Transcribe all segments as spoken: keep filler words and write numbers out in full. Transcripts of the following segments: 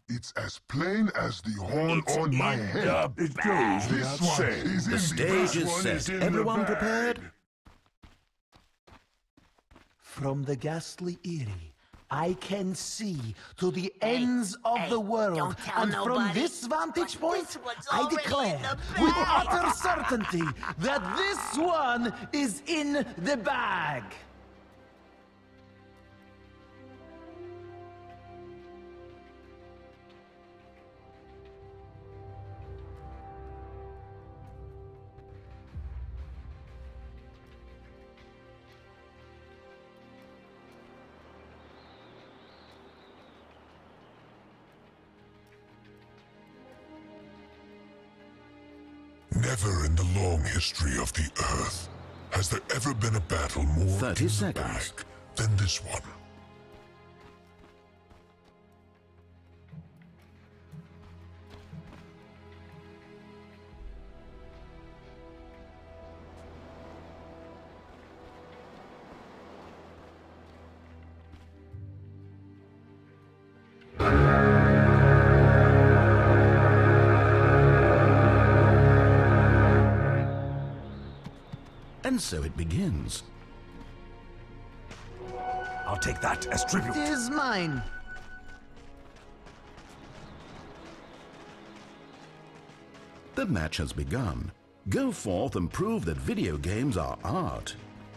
It's as plain as the horn It's on my in head. the It bag. goes without saying. Is in The stage the is one set. in Everyone the bag. prepared? From the ghastly Eyrie, I can see to the Hey, ends of hey, the world. don't tell And from nobody, this vantage but point, this one's I already declare in the with bag. utter certainty that this one is in the bag. Never in the long history of the Earth has there ever been a battle more Thirty in the seconds. bag than this one. And so it begins. I'll take that as tribute. It is mine. The match has begun. Go forth and prove that video games are art.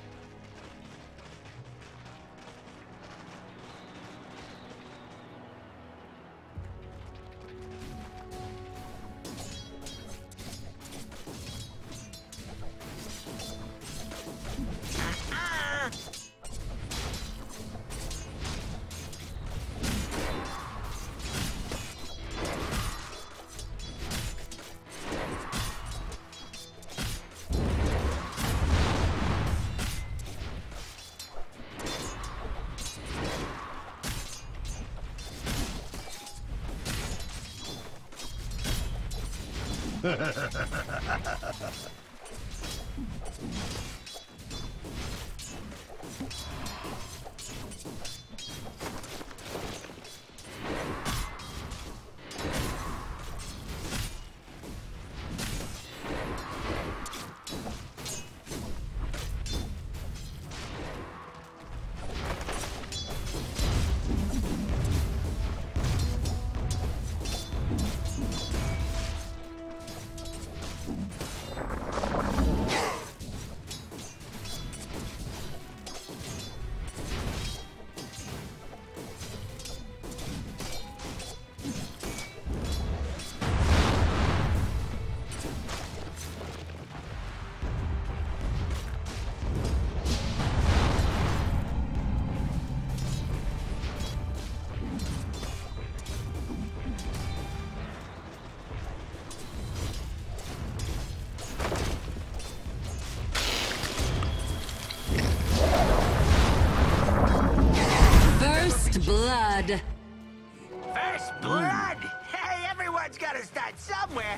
Blood. First blood! Hey, everyone's gotta start somewhere.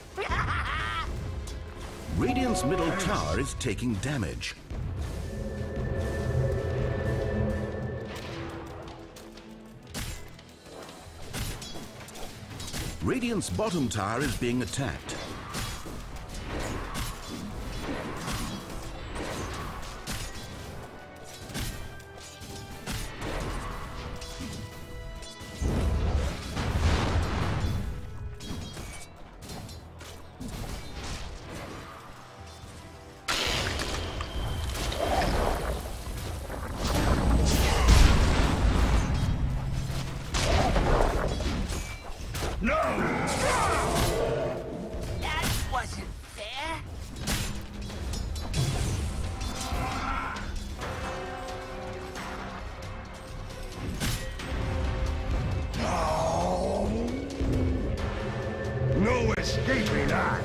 Radiant's middle tower is taking damage. Radiant's bottom tower is being attacked. That wasn't fair. No escaping that!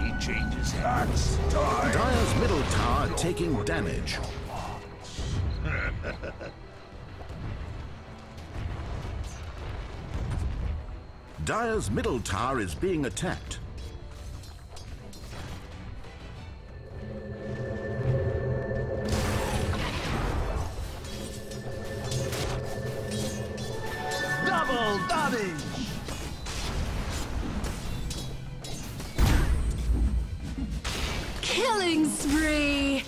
He changes hands. Die. Dire's middle tower taking damage. Dire's middle tower is being attacked. Double damage! Killing spree!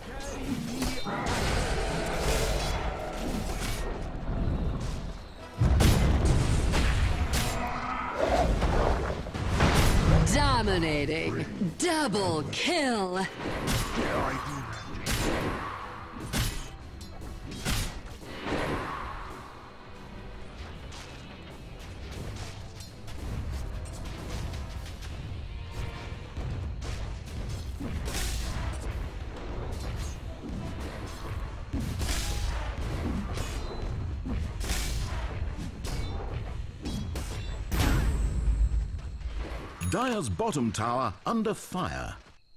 Dominating. Double kill. Dire's bottom tower under fire.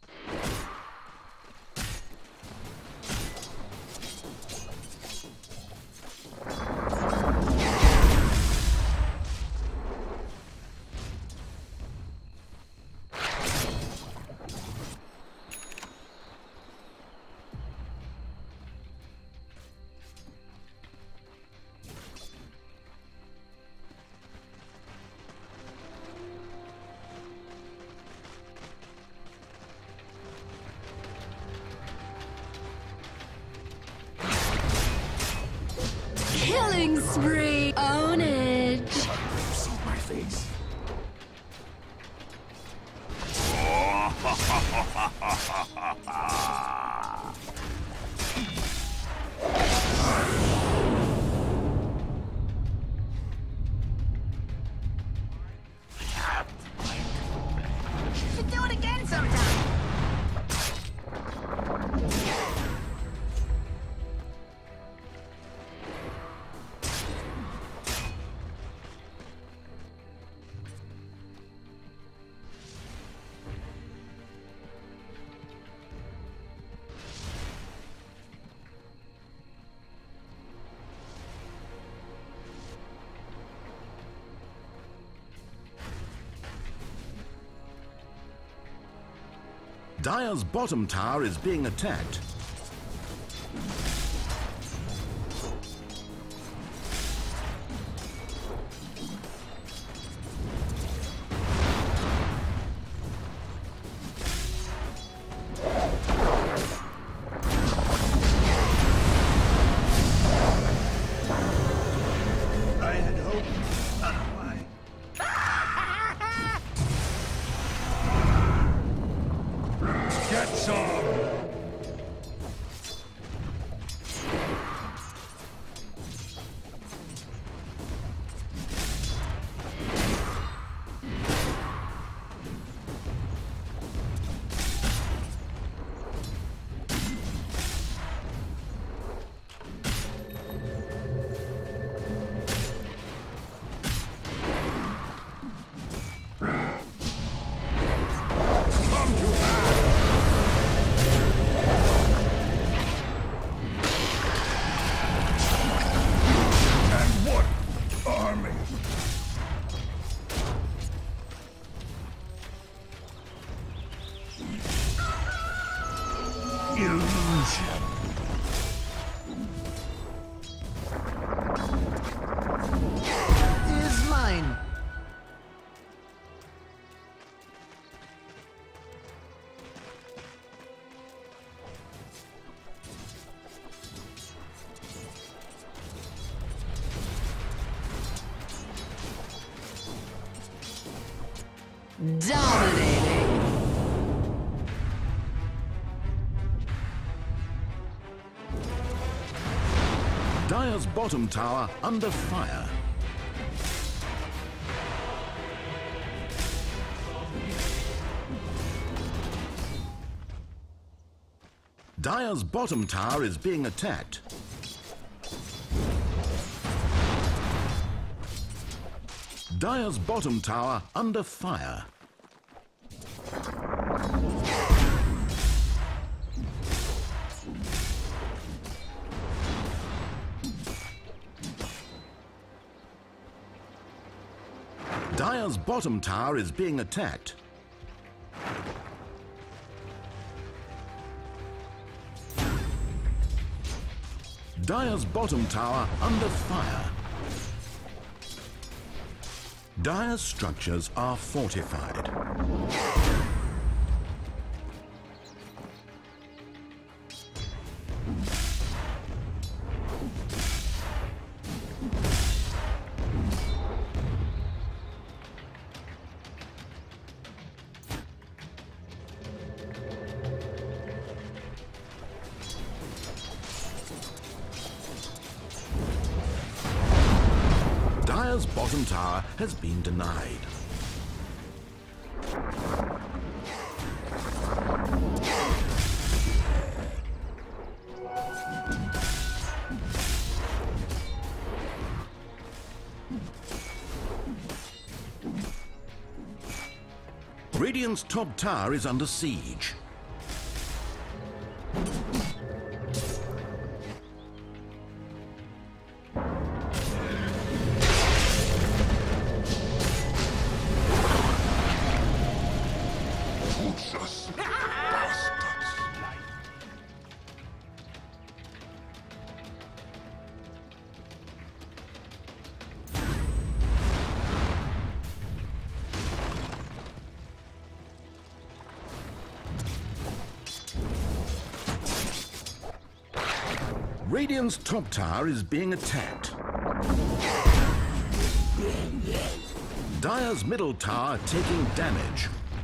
Killing spree. Ownage. You've seen my face. You should do it again sometime. Dire's bottom tower is being attacked. I had hoped otherwise. Get some! Illusion. Is mine. Dominating. Dire's bottom tower under fire. Dire's bottom tower is being attacked. Dire's bottom tower under fire. Dire's bottom tower is being attacked. Dire's bottom tower under fire. Dire's structures are fortified. Dire's bottom tower has been denied. Radiant's top tower is under siege. Useless bastards. Radiant's top tower is being attacked. Dire's middle tower taking damage.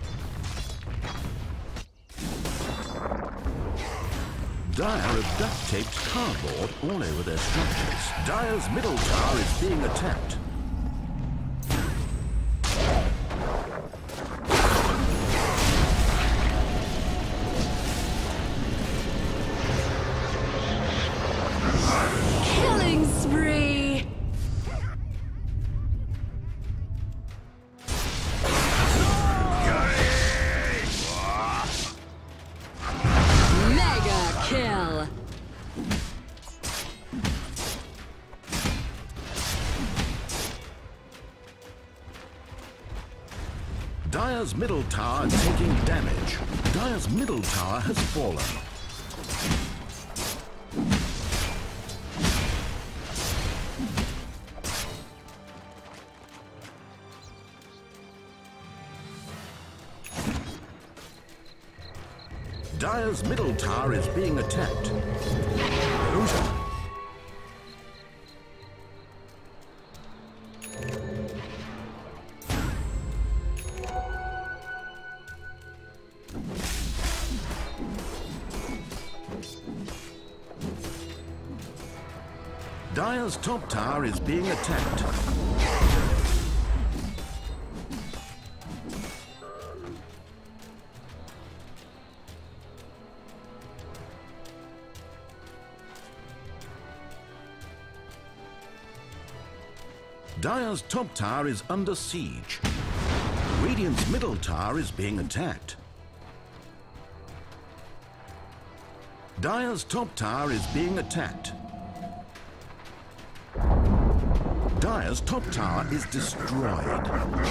Dire have duct-taped cardboard all over their structures. Dire's middle tower is being attacked. Killing spree! Mega kill! Dire's middle tower taking damage. Dire's middle tower has fallen. Dire's middle tower is being attacked. Dire's top tower is being attacked. Dire's top tower is under siege. Radiant's middle tower is being attacked. Dire's top tower is being attacked. Dire's top tower is destroyed.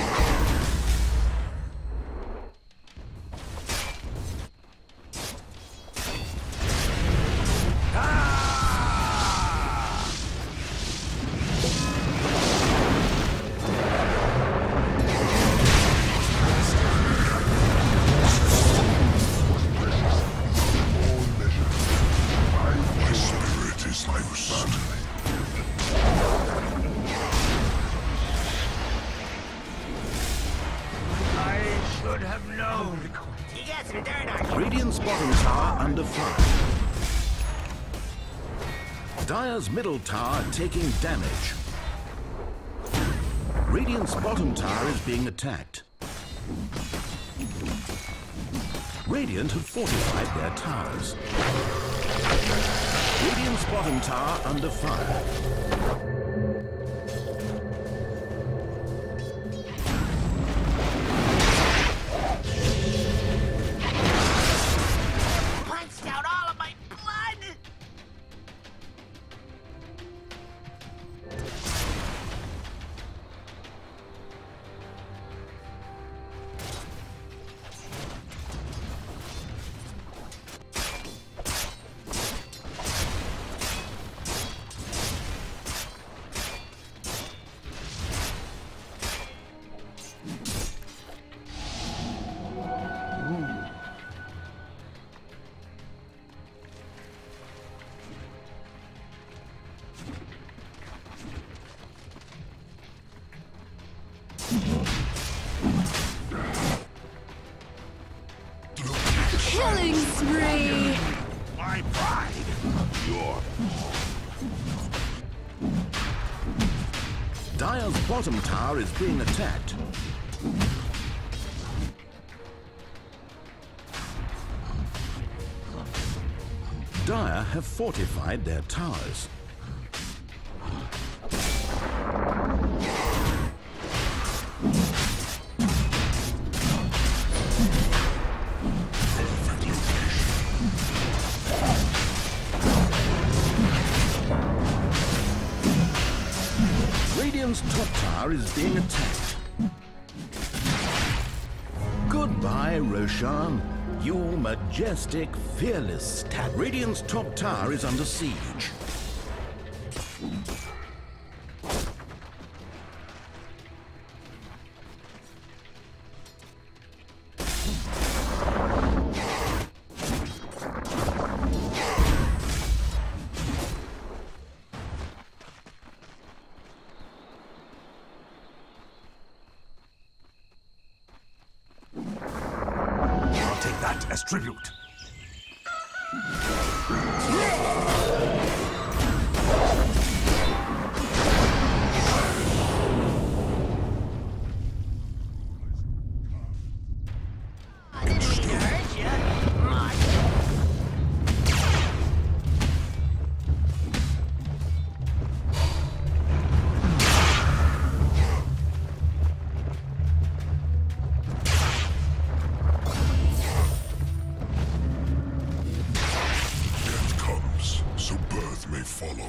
My spirit is loosed. I should have known. You guys are darn right. Radiant's bottom tower under fire. Dire's middle tower taking damage. Radiant's bottom tower is being attacked. Radiant have fortified their towers. Radiant's bottom tower under fire. Punched out all of my blood. Killing spree! My pride. Your Dire's bottom tower is being attacked. Dire have fortified their towers. Radiant's top tower is being attacked. Goodbye, Roshan. You majestic, fearless stat. Radiant's top tower is under siege. I'll take that as tribute. I didn't mean to hurt you. Much. Death comes, so birth may follow.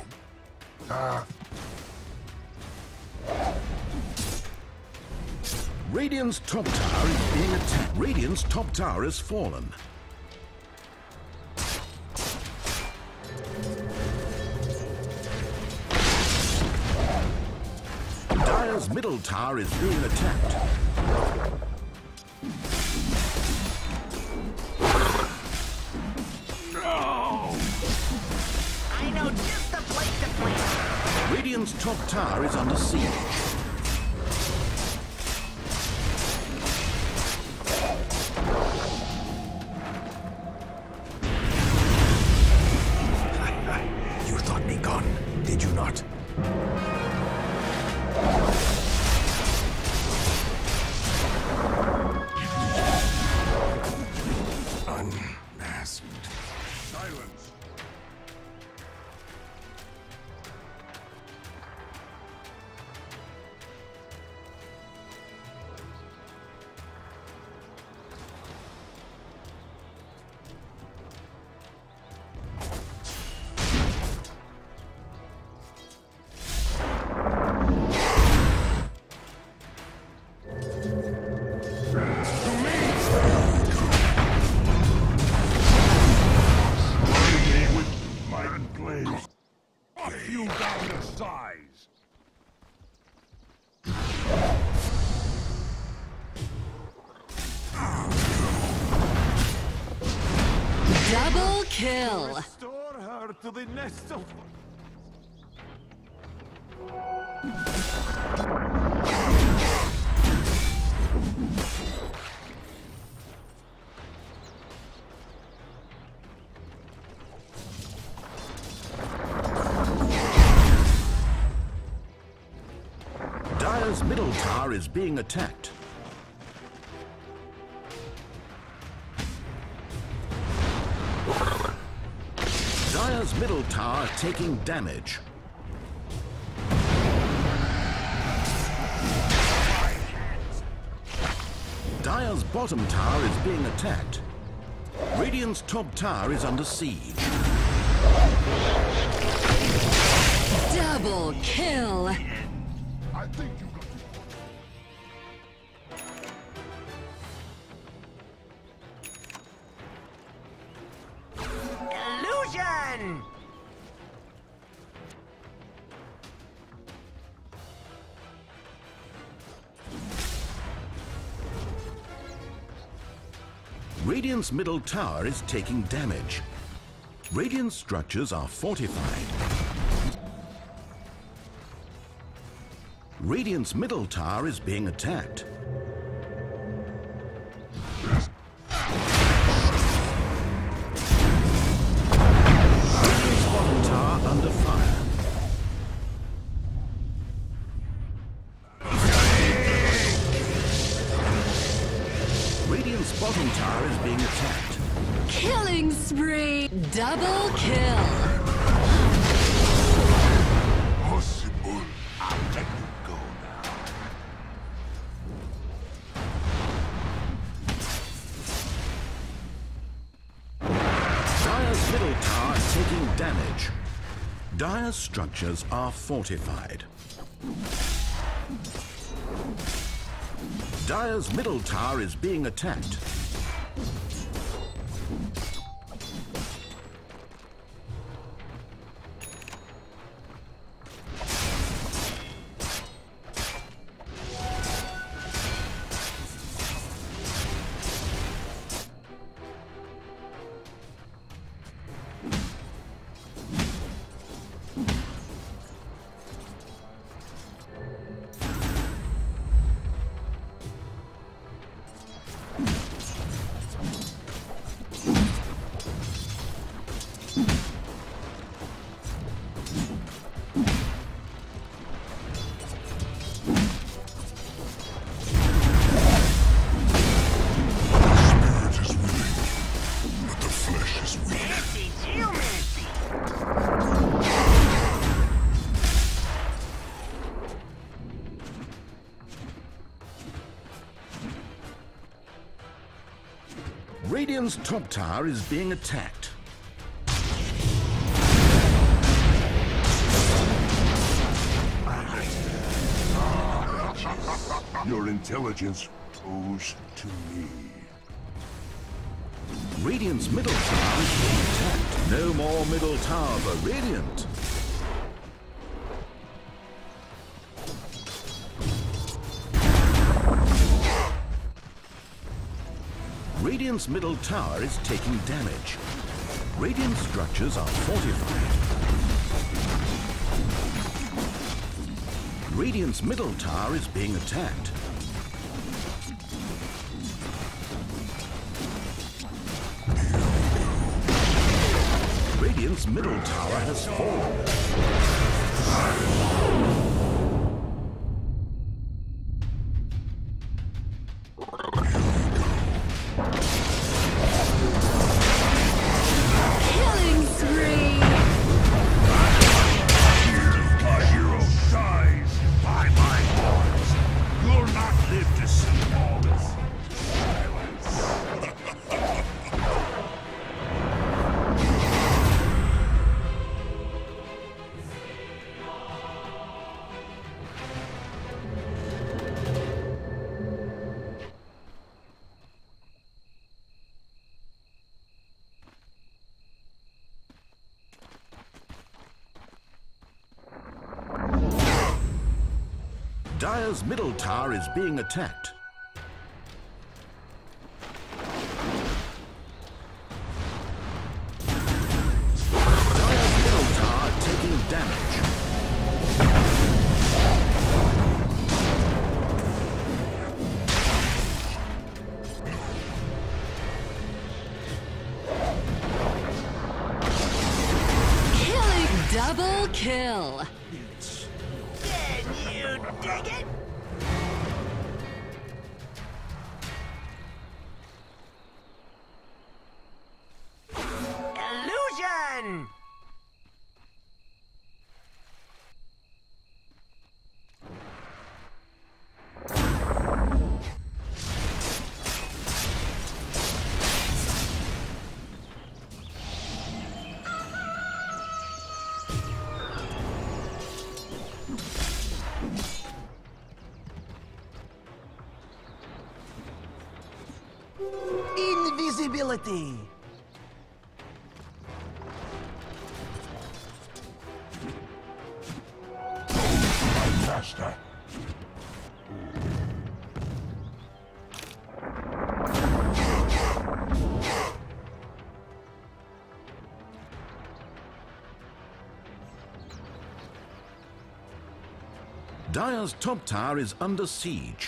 Radiant's top tower is being attacked. Radiant's top tower has fallen. Dire's middle tower is being attacked. I know just the place to plant. Radiant's top tower is under siege. You thought me gone, did you not? Unmasked. Silence. You down to size. Double kill! Restore her to the nest of... Dire's middle tower is being attacked. Dire's middle tower taking damage. Dire's bottom tower is being attacked. Radiant's top tower is under siege. Double kill! I think you got Illusion! Radiant's middle tower is taking damage. Radiant structures are fortified. Radiant's middle tower is being attacked. Killing spree. Double kill. Possible. I'll let you go now. Dire's middle tower taking damage. Dire's structures are fortified. Dire's middle tower is being attacked. Radiant's top tower is being attacked. Your intelligence owes to me. Radiant's middle tower is being attacked. No more middle tower for Radiant. Radiant's middle tower is taking damage. Radiant structures are fortified. Radiant's middle tower is being attacked. Radiant's middle tower has fallen. Dire's middle tower is being attacked. Dire's middle tower taking damage. Killing double kill. Can you dig it? Illusion! Invisibility! Master. Dire's top tower is under siege.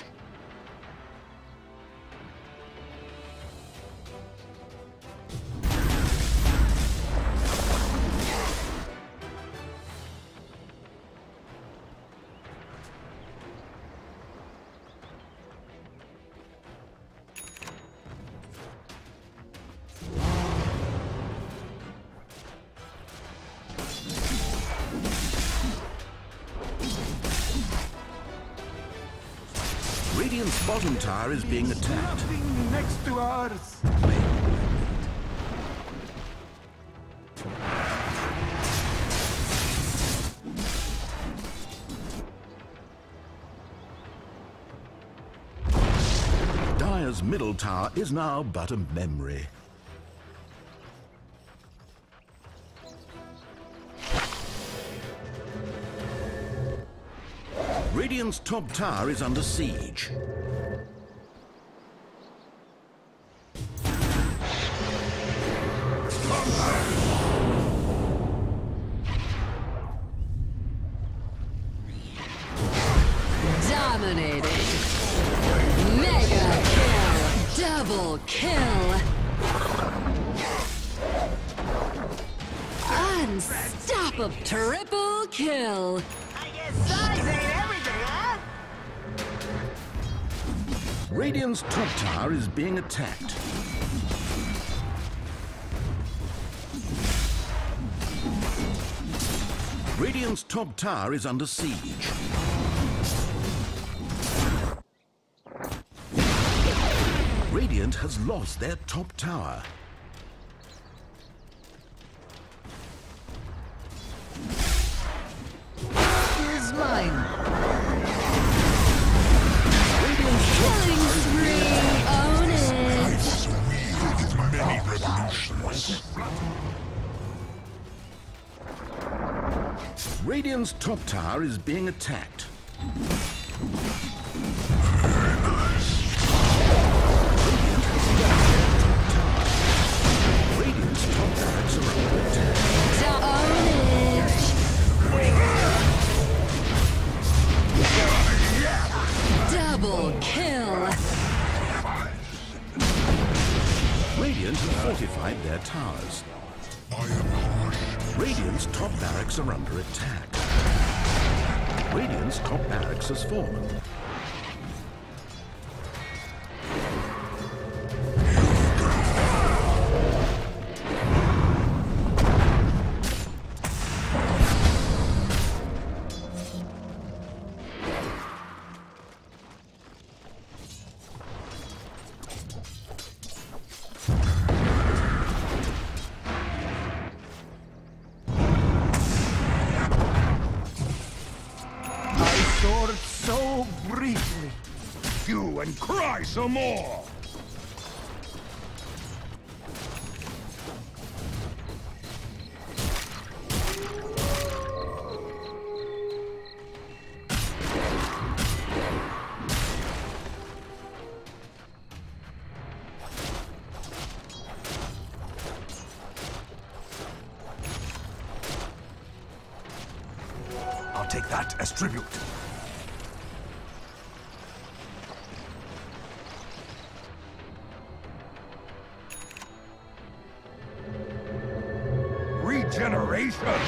Radiant's bottom tower is being attacked. Nothing next to ours. Dire's middle tower is now but a memory. Radiant's top tower is under siege. Dominating. Mega kill. Double kill. Unstoppable. Triple kill. I guess size ain't everything, huh? Radiant's top tower is being attacked. Radiant's top tower is under siege. Radiant has lost their top tower. Is mine. Radiant's top Killing spree. Own it. Life is a wheel with many revolutions. Radiant's top tower is being attacked. Radiant's top barracks are under attack. Own it. Double kill. Radiant have fortified their towers. I am harsh. Radiant's top barracks are under attack. Radiant's top barracks has fallen. Soared so briefly. You and cry some more! I'll take that as tribute. Regeneration!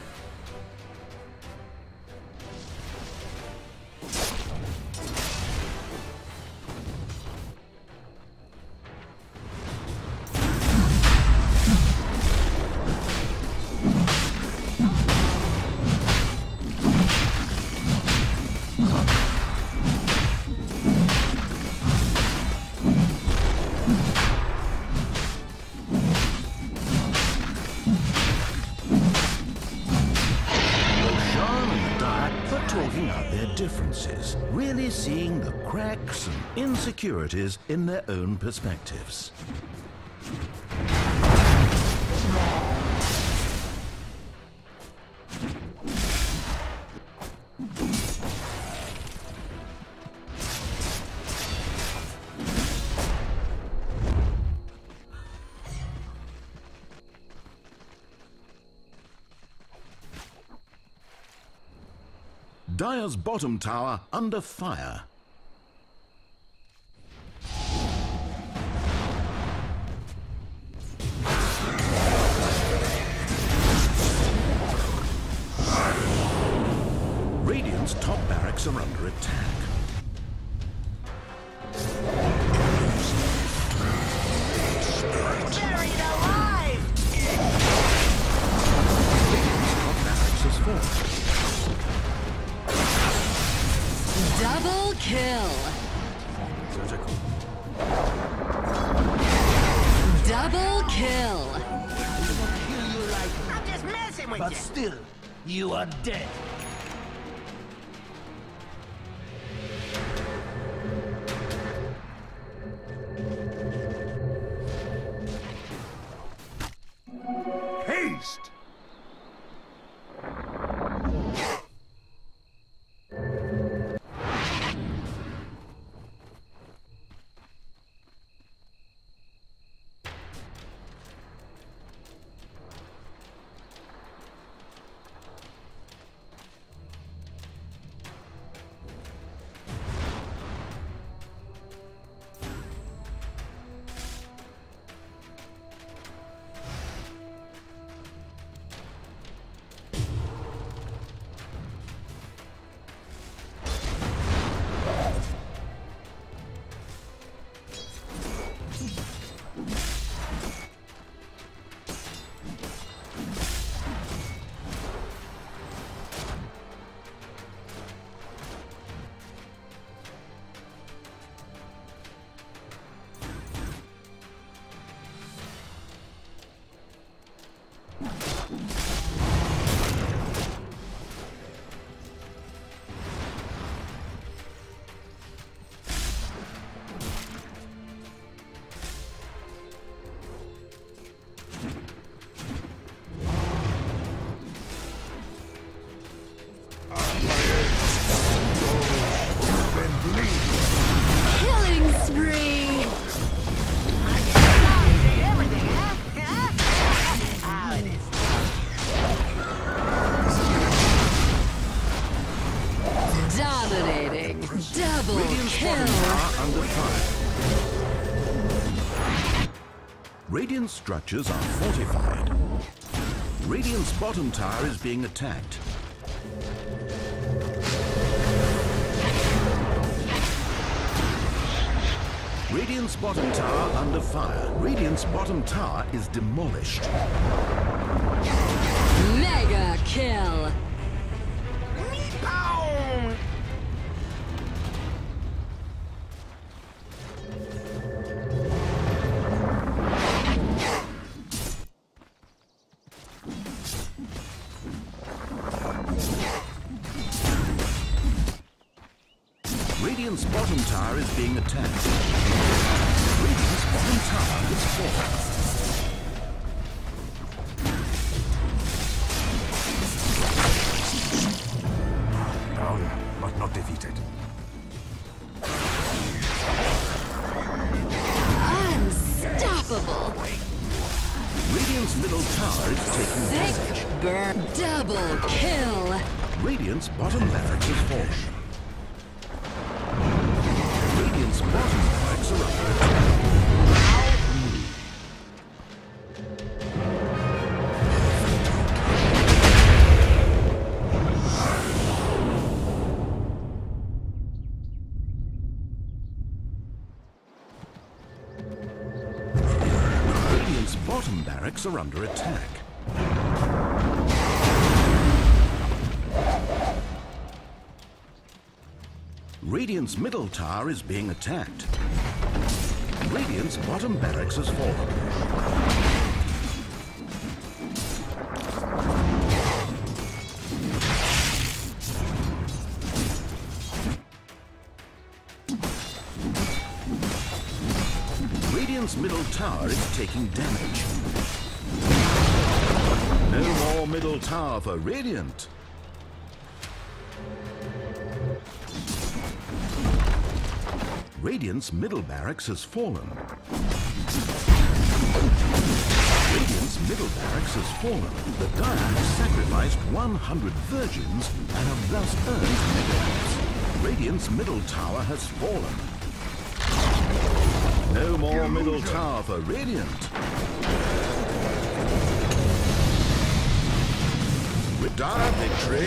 Talking out their differences, really seeing the cracks and insecurities in their own perspectives. Dire's bottom tower under fire. Radiant's top barracks are under attack. Buried alive! Radiant's top barracks has fallen. Double kill. kill. Kill you like, I'm just messing with but you. still, you are dead. Haste! Killing spree. Everything, huh? Huh? Oh, it is. Dominating. Double Radiant's bottom kill. tower under fire. Radiant structures are fortified. Radiant's bottom tower is being attacked. Radiant's bottom tower under fire. Radiant's bottom tower is demolished. Mega kill. Boom! Radiant's bottom tower is being attacked. Radiant's bottom tower is falling. Down, but not defeated. Unstoppable. Radiant's middle tower is taking damage. Thick burn. Double kill. Radiant's bottom barracks is fallen. Radiant's bottom barracks are under attack. Radiant's bottom barracks are under attack. Radiant's middle tower is being attacked. Radiant's bottom barracks has fallen. Radiant's middle tower is taking damage. No more middle tower for Radiant. Radiant's middle barracks has fallen. Radiant's middle barracks has fallen. The Dire have sacrificed one hundred virgins and have thus earned mega. Radiant's middle tower has fallen. No more middle tower for Radiant. With Dire victory.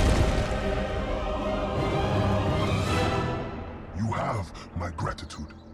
You have my gratitude.